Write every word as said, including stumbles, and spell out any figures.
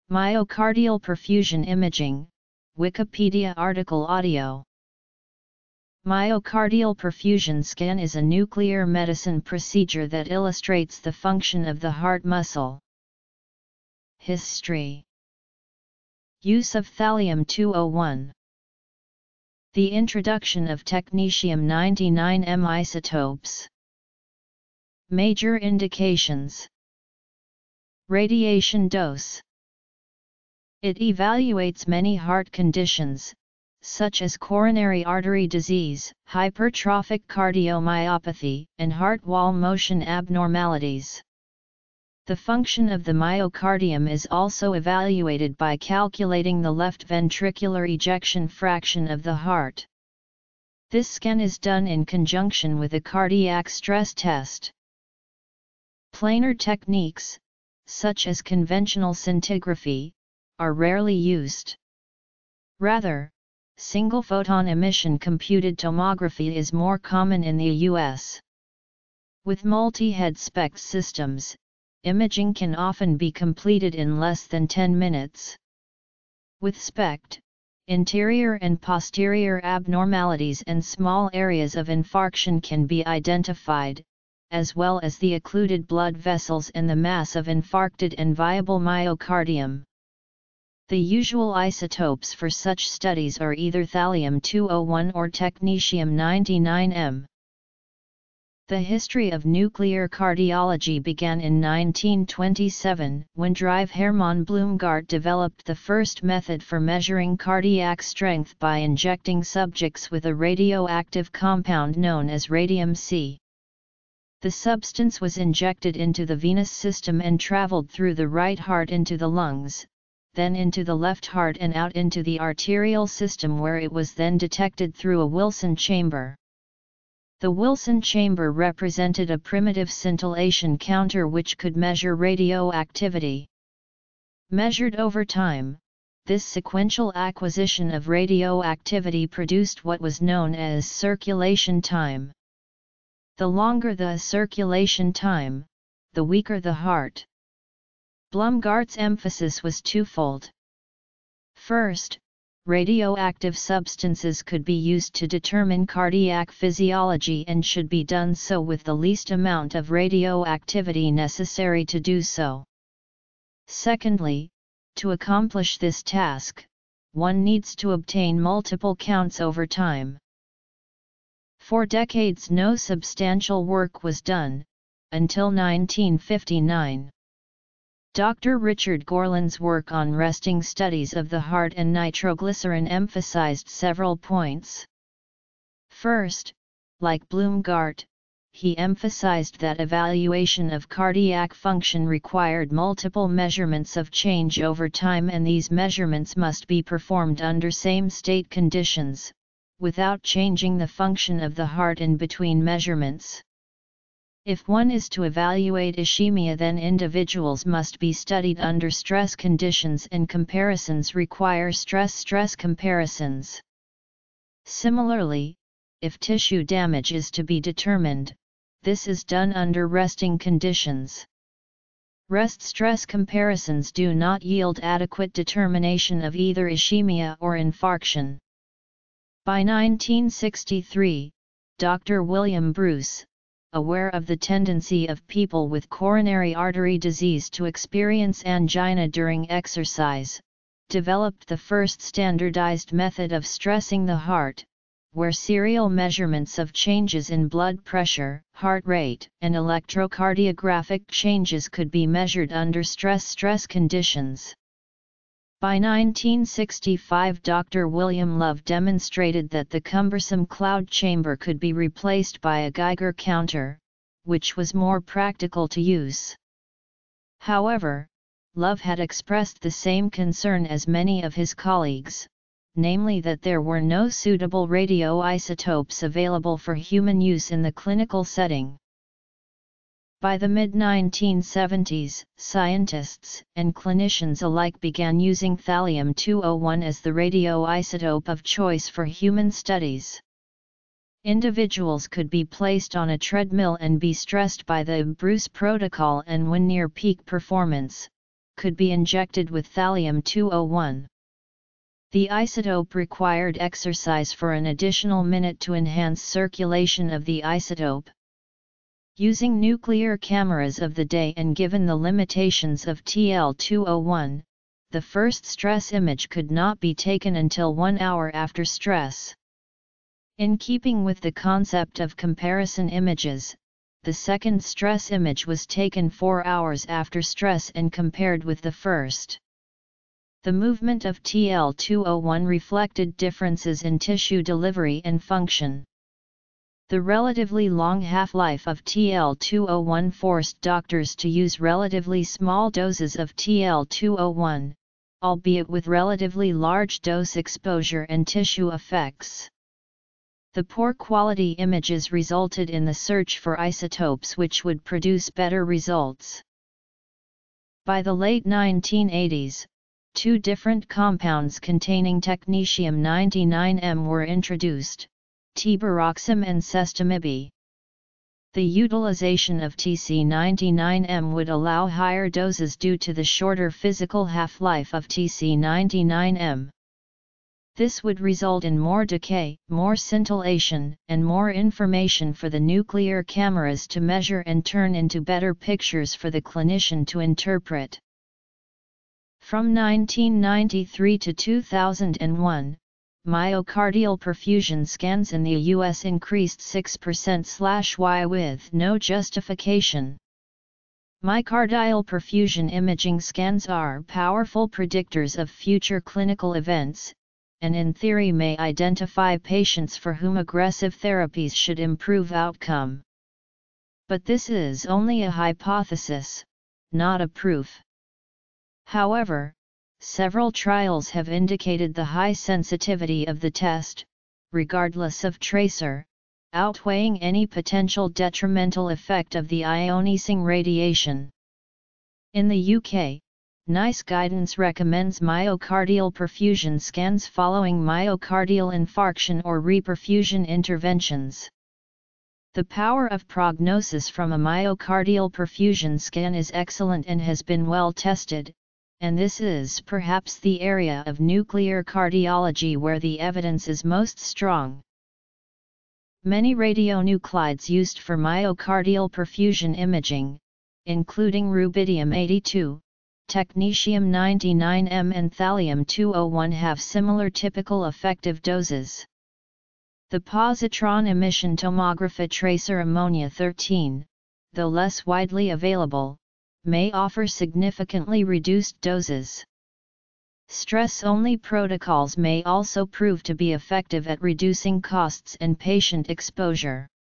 Myocardial perfusion imaging, Wikipedia article audio. Myocardial perfusion scan is a nuclear medicine procedure that illustrates the function of the heart muscle. History. Use of thallium two oh one. The introduction of technetium ninety-nine M isotopes. Major indications. Radiation dose. It evaluates many heart conditions, such as coronary artery disease, hypertrophic cardiomyopathy, and heart wall motion abnormalities. The function of the myocardium is also evaluated by calculating the left ventricular ejection fraction of the heart. This scan is done in conjunction with a cardiac stress test. Planar techniques, such as conventional scintigraphy, are rarely used. Rather, single photon emission computed tomography is more common in the U S. With multi-head SPECT systems, imaging can often be completed in less than ten minutes. With SPECT, interior and posterior abnormalities and small areas of infarction can be identified, as well as the occluded blood vessels and the mass of infarcted and viable myocardium. The usual isotopes for such studies are either thallium two oh one or technetium ninety-nine M. The history of nuclear cardiology began in nineteen twenty-seven, when Drive Hermann Blumgart developed the first method for measuring cardiac strength by injecting subjects with a radioactive compound known as radium-C. The substance was injected into the venous system and traveled through the right heart into the lungs, then into the left heart and out into the arterial system, where it was then detected through a Wilson chamber. The Wilson chamber represented a primitive scintillation counter which could measure radioactivity. Measured over time, this sequential acquisition of radioactivity produced what was known as circulation time. The longer the circulation time, the weaker the heart. Blumgart's emphasis was twofold. First, radioactive substances could be used to determine cardiac physiology and should be done so with the least amount of radioactivity necessary to do so. Secondly, to accomplish this task, one needs to obtain multiple counts over time. For decades no substantial work was done, until nineteen fifty-nine. Doctor Richard Gorland's work on resting studies of the heart and nitroglycerin emphasized several points. First, like Blumgart, he emphasized that evaluation of cardiac function required multiple measurements of change over time, and these measurements must be performed under same state conditions, without changing the function of the heart in between measurements. If one is to evaluate ischemia, then individuals must be studied under stress conditions, and comparisons require stress-stress comparisons. Similarly, if tissue damage is to be determined, this is done under resting conditions. Rest-stress comparisons do not yield adequate determination of either ischemia or infarction. By nineteen sixty-three, Doctor William Bruce, aware of the tendency of people with coronary artery disease to experience angina during exercise, developed the first standardized method of stressing the heart, where serial measurements of changes in blood pressure, heart rate, and electrocardiographic changes could be measured under stress-stress conditions. By nineteen sixty-five, Doctor William Love demonstrated that the cumbersome cloud chamber could be replaced by a Geiger counter, which was more practical to use. However, Love had expressed the same concern as many of his colleagues, namely that there were no suitable radioisotopes available for human use in the clinical setting. By the mid nineteen seventies, scientists and clinicians alike began using thallium two oh one as the radioisotope of choice for human studies. Individuals could be placed on a treadmill and be stressed by the Bruce protocol, and when near peak performance, could be injected with thallium two oh one. The isotope required exercise for an additional minute to enhance circulation of the isotope. Using nuclear cameras of the day and given the limitations of T L two oh one, the first stress image could not be taken until one hour after stress. In keeping with the concept of comparison images, the second stress image was taken four hours after stress and compared with the first. The movement of T L two oh one reflected differences in tissue delivery and function. The relatively long half-life of T L two oh one forced doctors to use relatively small doses of T L two oh one, albeit with relatively large dose exposure and tissue effects. The poor quality images resulted in the search for isotopes which would produce better results. By the late nineteen eighties, two different compounds containing technetium ninety-nine M were introduced, tibaroxam and sestamib. The utilization of T C ninety-nine M would allow higher doses due to the shorter physical half-life of T C ninety-nine M. This would result in more decay, more scintillation, and more information for the nuclear cameras to measure and turn into better pictures for the clinician to interpret. From nineteen ninety-three to two thousand one, myocardial perfusion scans in the U S increased six percent Y with no justification. Myocardial perfusion imaging scans are powerful predictors of future clinical events, and in theory may identify patients for whom aggressive therapies should improve outcome. But this is only a hypothesis, not a proof. However, several trials have indicated the high sensitivity of the test, regardless of tracer, outweighing any potential detrimental effect of the ionizing radiation. In the U K, NICE guidance recommends myocardial perfusion scans following myocardial infarction or reperfusion interventions. The power of prognosis from a myocardial perfusion scan is excellent and has been well tested, and this is perhaps the area of nuclear cardiology where the evidence is most strong. Many radionuclides used for myocardial perfusion imaging, including rubidium eighty-two, technetium ninety-nine M and thallium two oh one, have similar typical effective doses. The positron emission tomography tracer ammonia thirteen, though less widely available, may offer significantly reduced doses. Stress-only protocols may also prove to be effective at reducing costs and patient exposure.